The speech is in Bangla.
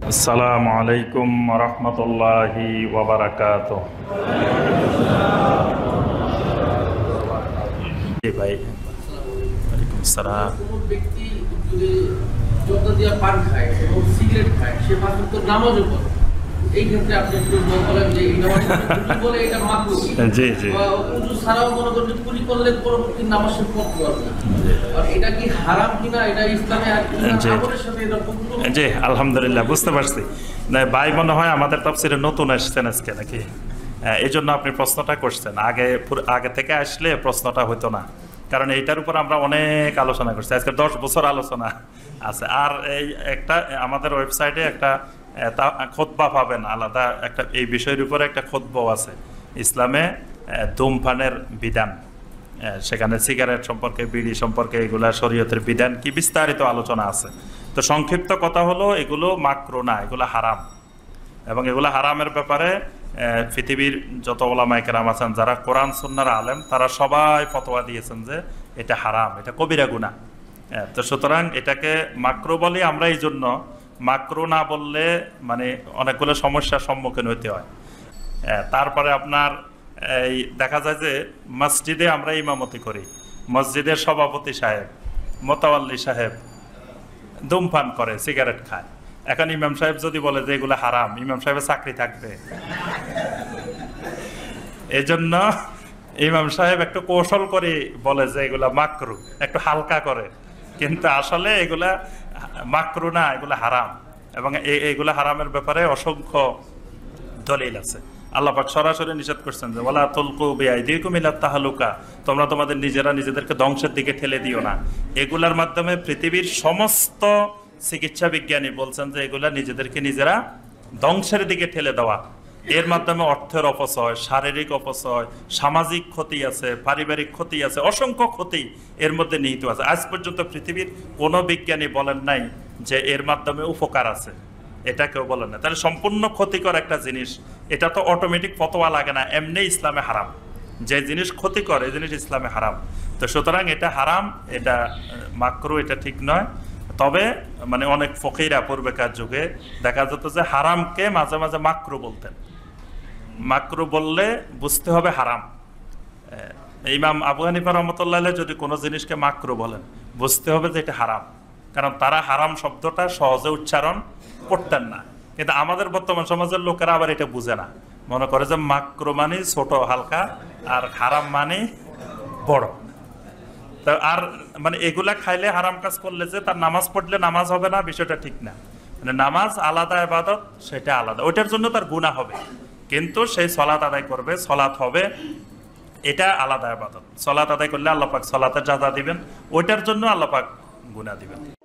আসসালামু আলাইকুম রহমতুল্লাহি ওয়া বারাকাতুহু। জি ভাই, ওয়ালাইকুম আসসালাম। কোনো ব্যক্তি যদি জর্দা দিয়া পান খায় এবং সিগারেট খায়, সে মাত্র তো নামাজও পড়ে। এই ক্ষেত্রে আপনি একটু বলেন যে এই নামাজ বলে এটা মাকরুহ। জি জি। ওযু ছাড়াও মনে করেন যে কুলি করলে পরবর্তী নামাজ সে পড়তে পারবে না। আর এটা কি হারাম কিনা, এটা ইসলামে আর কি আমলের সাথে এরকম কোনো? জি আলহামদুলিল্লাহ, বুঝতে পারছি। না ভাই, মনে হয় আমাদের তাফসীরে নতুন আসছেন আজকে নাকি, এই জন্য আপনি প্রশ্নটা করছেন। আগে থেকে আসলে প্রশ্নটা হতো না, কারণ এইটার উপর আমরা অনেক আলোচনা করছি। আজকে 10 বছর আলোচনা আছে। আর এই একটা আমাদের ওয়েবসাইটে একটা খুতবা পাবেন আলাদা, একটা এই বিষয়ের উপরে একটা খুতবাও আছে, ইসলামে ধূমপানের বিধান। সেখানে সিগারেট সম্পর্কে, বিড়ি সম্পর্কে, এগুলা শরীয়তের বিধান কি বিস্তারিত আলোচনা আছে। তো সংক্ষিপ্ত কথা হলো, এগুলো মাকরুহ না, এগুলো হারাম। এবং এগুলো হারামের ব্যাপারে পৃথিবীর যত ওলামায়ে কেরাম আছেন, যারা কোরআন সুন্নাহর আলেম, তারা সবাই ফতোয়া দিয়েছেন যে এটা হারাম, এটা কবিরা গুনাহ। তো সুতরাং এটাকে মাকরুহ বলি আমরা, এই জন্য মাকরুহ না বললে মানে অনেকগুলো সমস্যার সম্মুখীন হতে হয়। তারপরে আপনার এই দেখা যায় যে মসজিদে আমরা ইমামতি করি, মসজিদের সভাপতি সাহেব, মোতাওয়াল্লি সাহেব ধূমপান করে, সিগারেট খায়। এখন ইমাম সাহেব যদি বলে যে এগুলো হারাম, ইমাম সাহেবের চাকরি থাকবে? এই জন্য ইমাম সাহেব একটু কৌশল করে বলে যে এগুলা মাকরুহ, একটু হালকা করে, কিন্তু আসলে এগুলা মাকরুহ না, এগুলা হারাম। এবং এইগুলা হারামের ব্যাপারে অসংখ্য দলিল আছে। আল্লাহ পাক সরাসরি নিষেধ করছেন যে ওয়ালা তুলকু বিআইদিকুম ইলা তাহলুকা, তোমরা তোমাদের নিজেদেরকে ধ্বংসের দিকে ঠেলে দিও না। এগুলার মাধ্যমে পৃথিবীর সমস্ত চিকিৎসা বিজ্ঞানী বলছেন যে এগুলা নিজেরা ধ্বংসের দিকে ঠেলে দেওয়া। এর মাধ্যমে অর্থের অপচয়, শারীরিক অপচয়, সামাজিক ক্ষতি আছে, পারিবারিক ক্ষতি আছে, অসংখ্য ক্ষতি এর মধ্যে নিহিত আছে। আজ পর্যন্ত পৃথিবীর কোনো বিজ্ঞানী বলেন নাই যে এর মাধ্যমে উপকার আছে, এটা কেউ বলেন না। তাহলে সম্পূর্ণ ক্ষতিকর একটা জিনিস, এটা তো অটোমেটিক ফতোয়া লাগে না, এমনি ইসলামে হারাম। যে জিনিস ক্ষতিকর, এই জিনিস ইসলামে হারাম। তো সুতরাং এটা হারাম, এটা মাকরুহ, এটা ঠিক নয়। তবে মানে অনেক ফকিরা পূর্বেকার যুগে দেখা যেত যে হারামকে মাঝে মাঝে মাকরুহ বলতেন। মাকরুহ বললে বুঝতে হবে হারাম। ইমাম আবু হানিফা রাহমাতুল্লাহ আলাইহি যদি কোনো জিনিসকে মাকরুহ বলেন, বুঝতে হবে যে এটা হারাম, কারণ তারা হারাম শব্দটা সহজে উচ্চারণ করতেন না। কিন্তু আমাদের বর্তমান সমাজের লোকেরা আবার এটা বুঝে না, মনে করে যে মাকরুহ মানে ছোট হালকা, আর হারাম মানে বড়। তো আর মানে এগুলা খাইলে, হারাম কাজ করলে যে তার নামাজ পড়লে নামাজ হবে না, বিষয়টা ঠিক না। মানে নামাজ আলাদা ইবাদত, সেটা আলাদা, ওইটার জন্য তার গুনাহ হবে, কিন্তু সেই সালাত আদায় করবে, সালাত হবে, এটা আলাদা ইবাদত। সালাত আদায় করলে আল্লাহ পাক সালাতের জাযা দিবেন, ওইটার জন্য আল্লাহ পাক গুনাহ দিবেন।